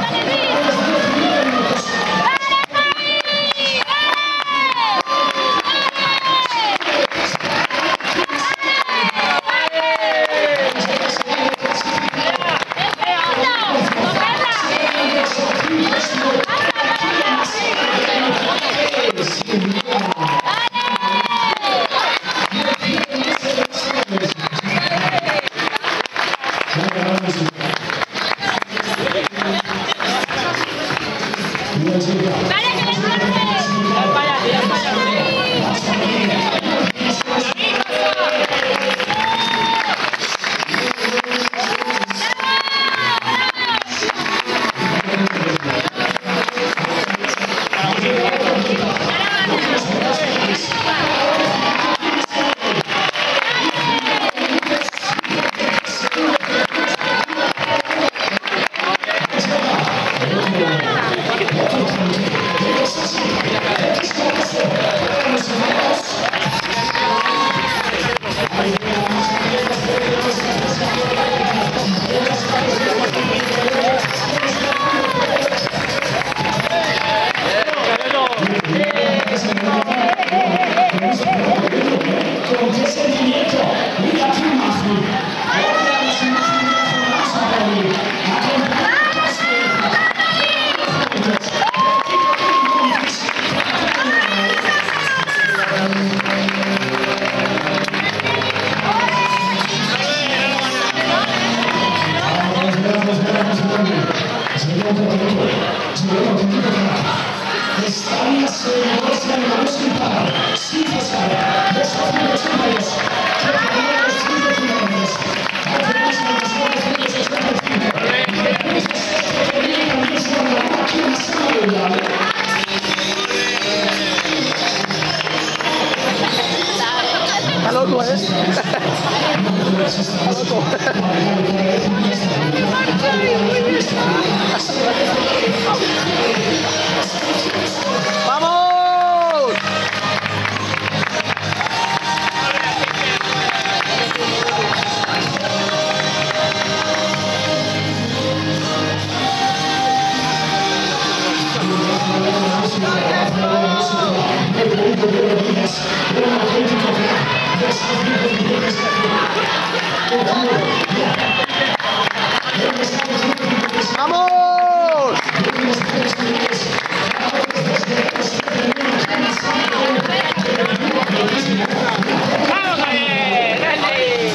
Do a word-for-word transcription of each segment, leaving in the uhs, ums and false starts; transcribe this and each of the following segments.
Está loco, ¿eh? Está loco. ¡Vamos! ¡Vamos! ¡Vamos a ver! ¡Dale!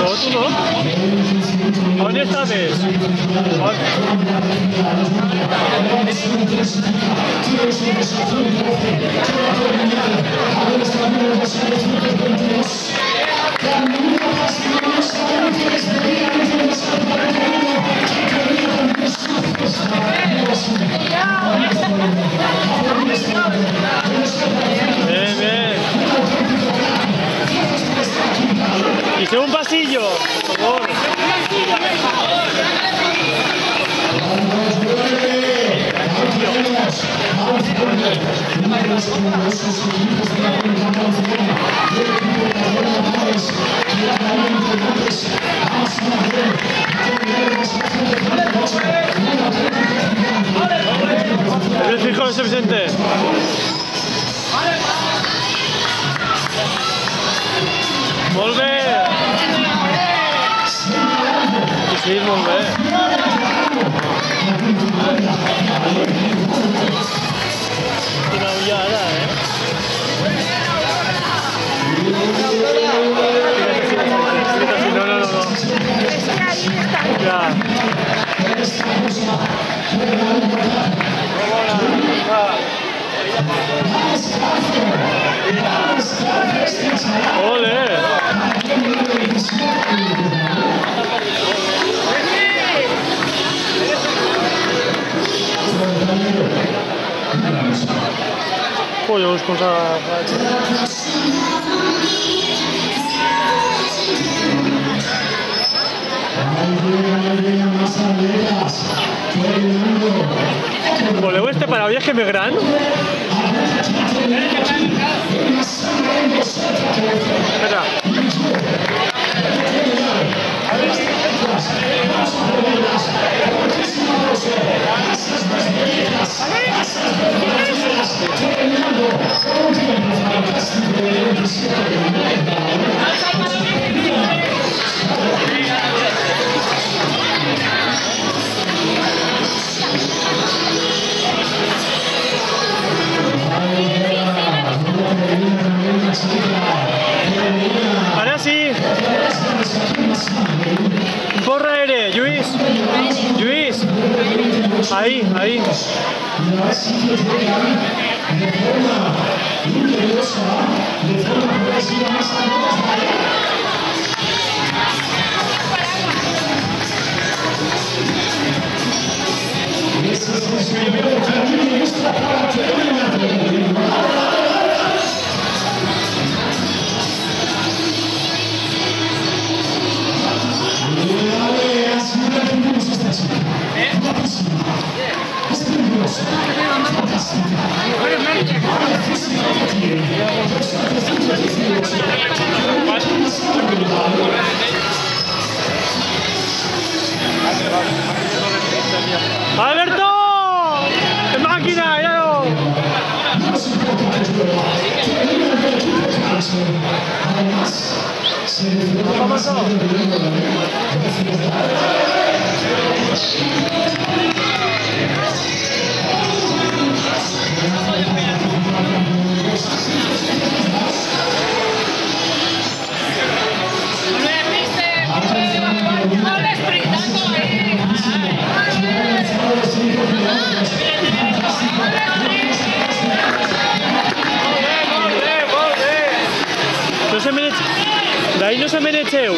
No, tú no. ¿Dónde estás? Bien, bien. Hice un pasillo, por favor. ¿Eres fijo de ese Vicente? Molt bé! Sí, molt bé. Quina ullada, eh? No, no, no, no. Ja. Ole! Collons, com s'ha agafat. ¿Voleu este para viaje més gran? Espera. Ara sí. Corre aire, Lluís. Lluís. Ahí, ahí. ¡Alberto! ¡Qué máquina! ¡Ya no! ¿Vamos a No se me... D'ahí no se me n'echeu.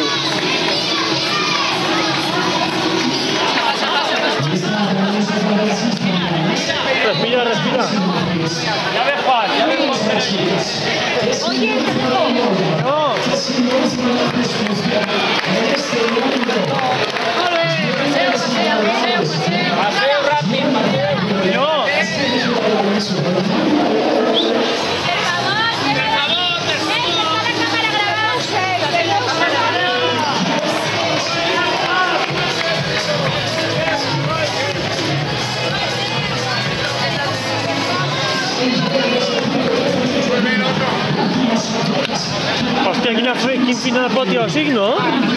Respira, respira. Ya ves, Juan, ya ves, Juan. Oye, No. paseo, paseo, paseo, paseo. Paseo rápido, paseo. No. Hòstia, quina fe, quin final apoteòsic, no?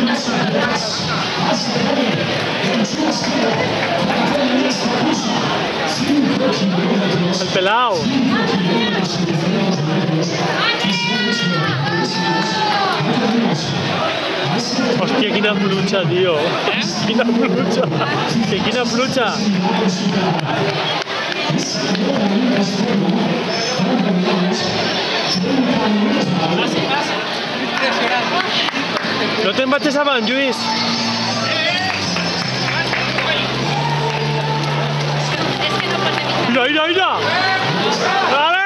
El pelao. Hòstia, quina pluja, tio. Quina pluja. Que quina pluja. No te'n vagis avant, Lluís. Mira, mira, mira. Vale.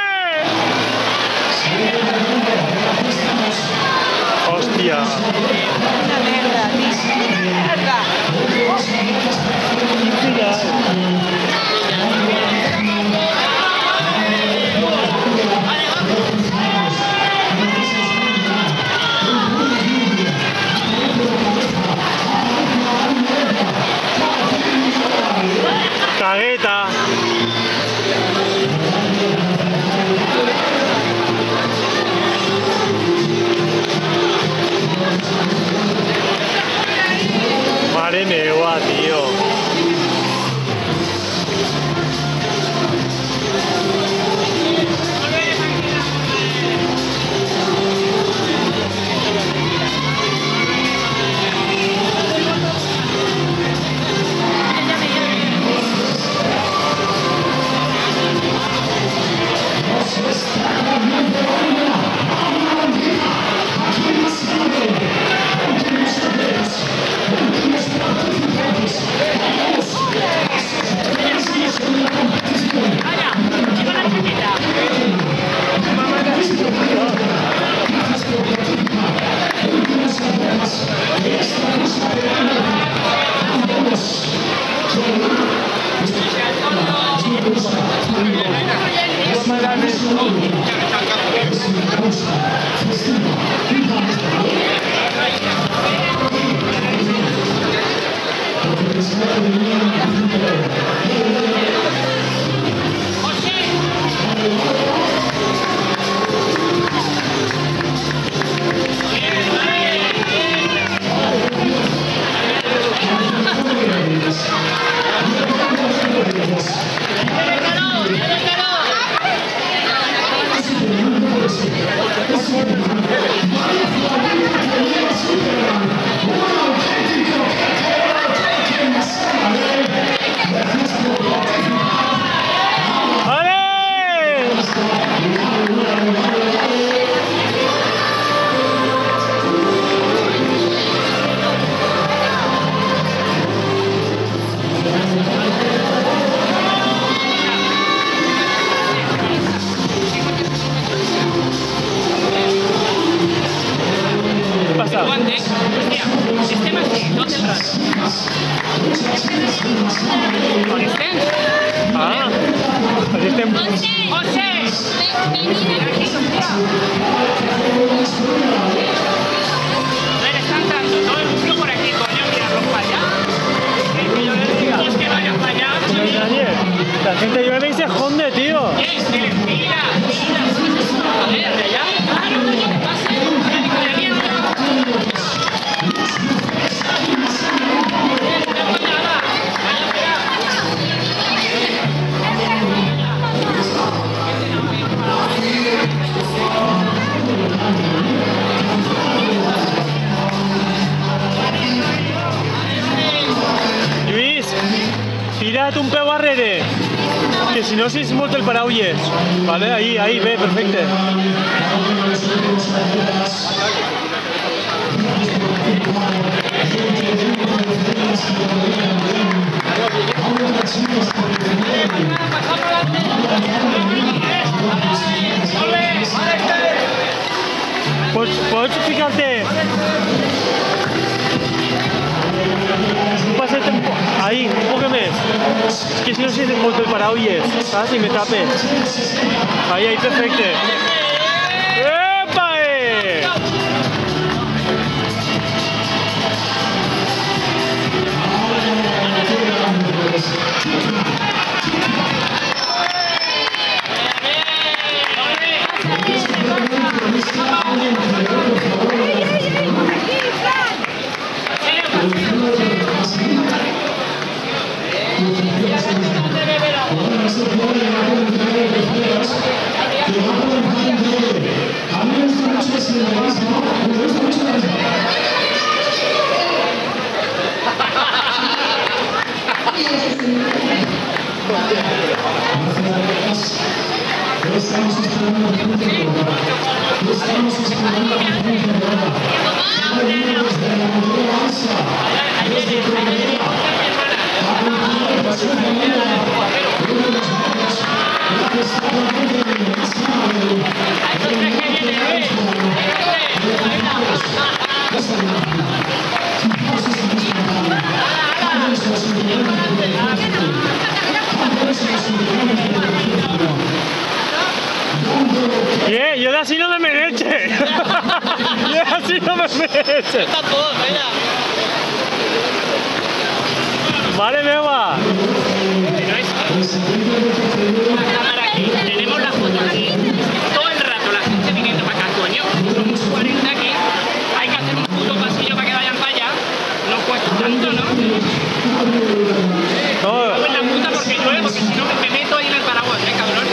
Hòstia. Una merda, merda. Cagueta. Mare meva, tio. Ah, así estem... José! Está entrando todo el mundo por aquí, coño, mirarlo para allá. Que yo les diga, pues que vaya para allá. Daniel, la gente llueve y se esconde, tío. Mira, mira. A ver, de allá. Claro, coño, que pase. Mira, de mierda. Lluís, tira't un peu arrere, que si no si es molt el paraulles. Vale, ahí, ahí, ve, perfecte. Pots, pots ficar-te un passet un po... ahí, un poc més. És que si no si es molt el paraulles, saps? I me tape. Ahí, ahí, perfecte. Epa, eh! Mira, Yeah, yo de así no me merece. Yo de así no me merece. Está todo, mira. Vale, Beba. La cámara aquí, tenemos la foto aquí. Todo el rato la gente viniendo para acá, coño. Somos cuarenta aquí. Hay que hacer un puto pasillo para que vayan para allá. No cuesta tanto, ¿no? No. Cago en la puta porque llueve, porque si no me meto ahí en el paraguas, ¿eh, cabrones?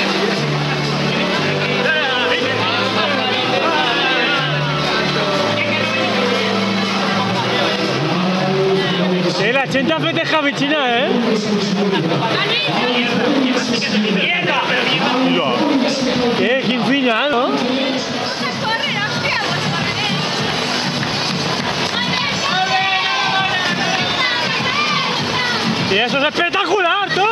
Eh, la ochenta festeja mi China, ¿eh? ¡Mierda! Eh, quinceañera, ¿no? Y eso es espectacular, tú.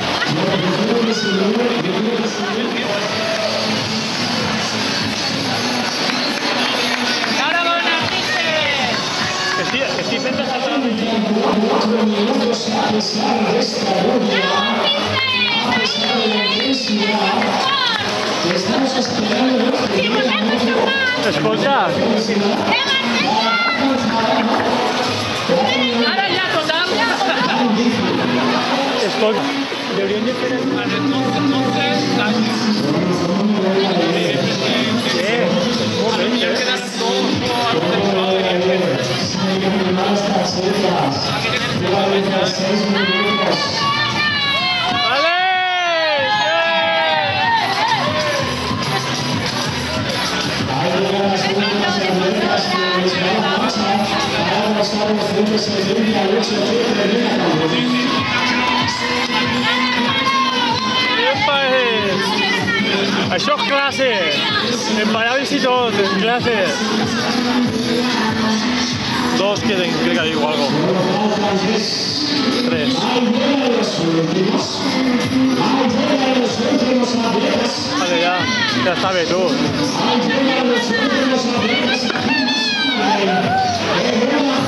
Estoy, estoy pensando. Escolta. Ara ja, total. Escolta. Deberían de hacer. Eh, un momento. Epa, eh. Això és classe. Emparables i tot, és classe. Dos que crec que diu algo. Tres. Vale, ya. Ya sabes tú.